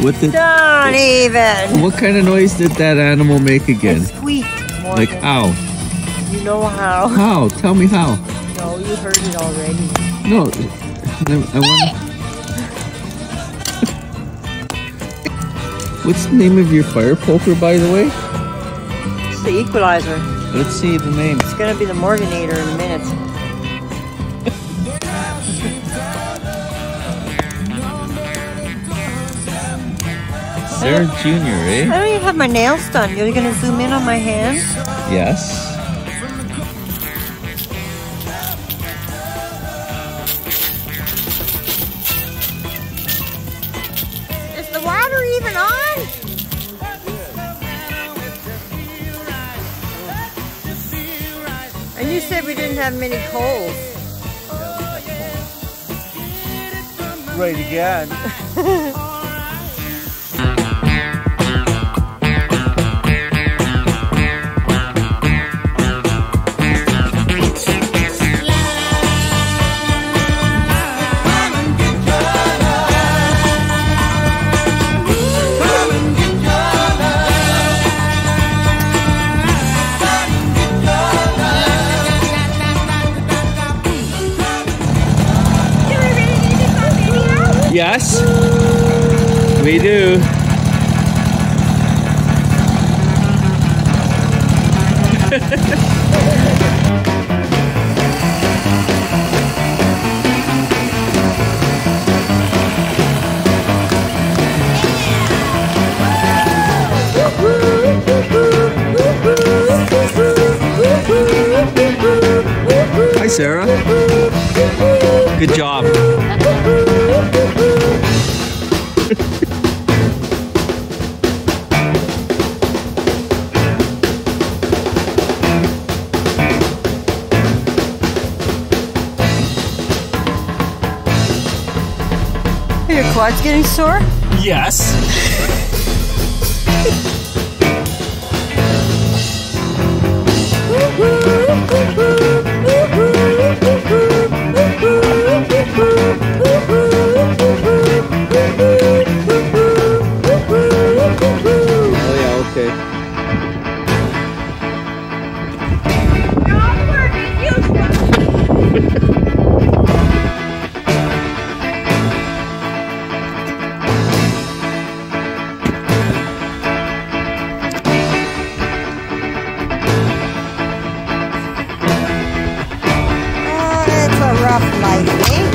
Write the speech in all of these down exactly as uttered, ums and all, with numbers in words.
What did? Don't even. What kind of noise did that animal make again? It squeaked. Morgan. Like how? You know how? How? Tell me how. No, you heard it already. No, I want. What's the name of your fire poker, by the way? It's the equalizer. Let's see the name. It's gonna be the Morganator in a minute. Sarah Junior, eh? I don't even have my nails done. You're gonna zoom in on my hands? Yes. Is the water even on? And you said we didn't have many coals. Right again. Yes, we do. Hi, Sarah. Good job. Are your quads getting sore? Yes. Oh yeah, okay. Rough life, eh?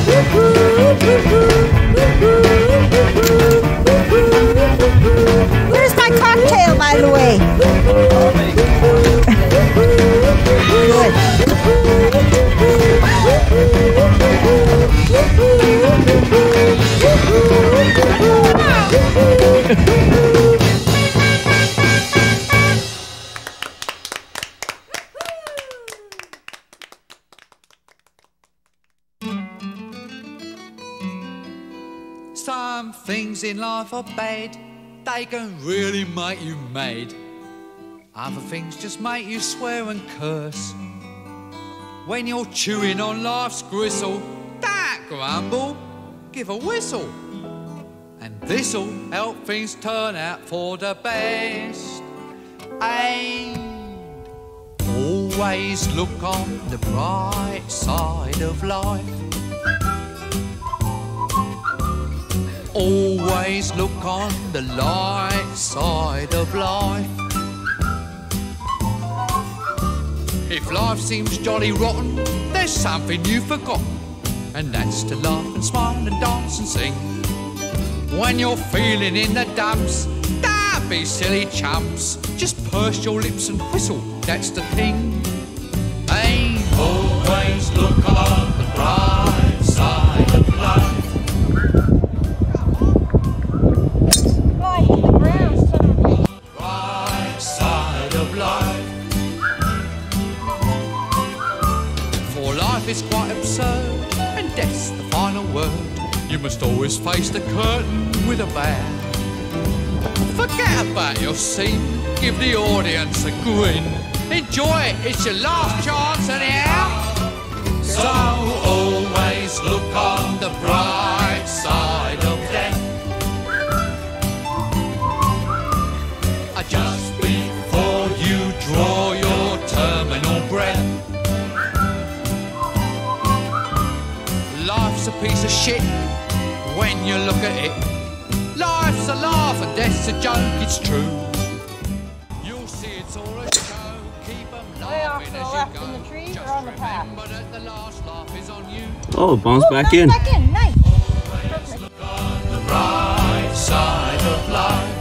Where's my cocktail, by the way? Some things in life are bad, they can really make you mad. Other things just make you swear and curse. When you're chewing on life's gristle, don't grumble, give a whistle. And this'll help things turn out for the best. And always look on the bright side of life. Always look on the light side of life. If life seems jolly rotten, there's something you've forgotten, and that's to laugh and smile and dance and sing. When you're feeling in the dumps, don't be silly chumps. Just purse your lips and whistle, that's the thing. Hey, always look on the bright side of life. Is quite absurd, and death's the final word. You must always face the curtain with a bow. Forget about your scene, give the audience a grin. Enjoy it, it's your last chance anyhow. So always look on the bright side of death. shit when you look at it. Life's a laugh and death's a joke, it's true. You'll see it's all a show. Keep 'em laughing as you go. in the trees Just or on the path? remember that the last laugh is on you. Oh, it bounced back in. Back in, nice. Look on the bright side of life.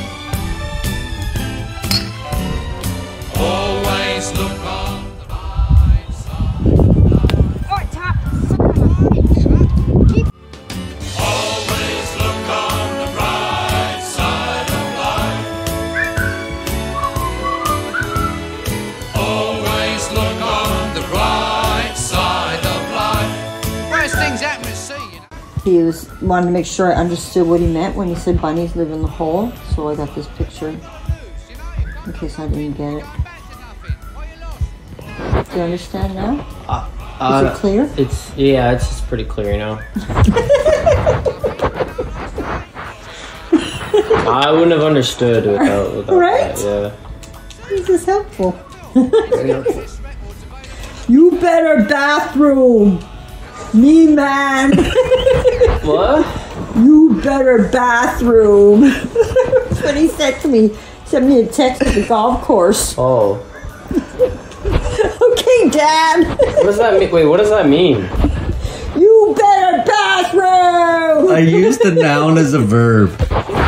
Always look on the bright side of life. Oh, top. Keep. Always look on the bright side of life. Always look on the bright side of life. Worst things happen to see, you know. He was wanted to make sure I understood what he meant when he said bunnies live in the hole, so I got this picture in case I didn't get it. Do you understand now? Uh, Is it clear? It's yeah, it's just pretty clear now. I wouldn't have understood without, without Right? that, This is helpful. You better bathroom, me man. yeah. What? You better bathroom. That's what he said to me. He sent me a text at the golf course. Oh. Okay, Dad. What does that mean? Wait, what does that mean? You better bathroom. I used the noun as a verb.